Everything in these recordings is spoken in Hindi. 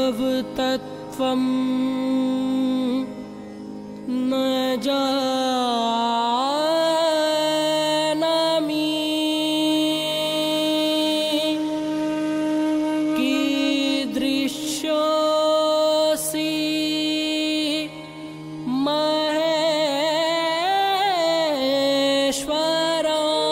तत्त्वं न जानामि कीदृशोऽसि महेश्वर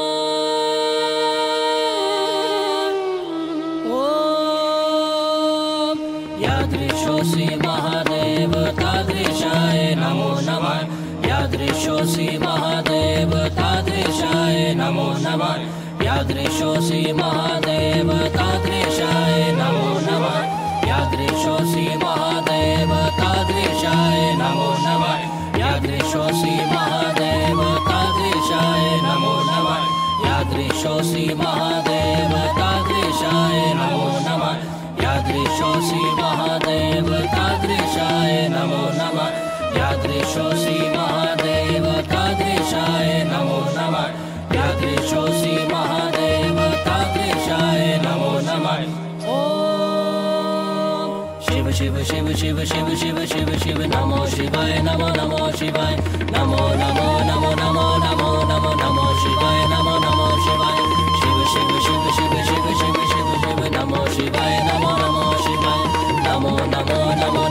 यादृशोऽसि महादेव तादृशाय नमो नमः यादृशोऽसि महादेव तादृशाय नमो नमः यादृशोऽसि महादेव तादृशाय नमो नमः यादृशोऽसि महादेव तादृशाय नमो नमः यादृशोऽसि महादेव तादृशाय नमो नमः यादृशोऽसि महादेव तादृशाय नमो नमः यादृशोऽसि महादेव तादृशाय नमो नमः यादृशोऽसि महादेव तादृशाय नमो नमः यादृशोऽसि महादेव तादृशाय नमो नमः ॐ शिव शिव शिव शिव शिव शिव शिव शिव नमो शिवाय नमो नमो शिवाय नमो नमो नमो नमो नमो नमो नमो शिवाय नमो नमो शिवाय शिव शिव शिव शिव शिव शिव शिव शिव नमो शिवाय नमो नमो शिवाय नमो नमो नमो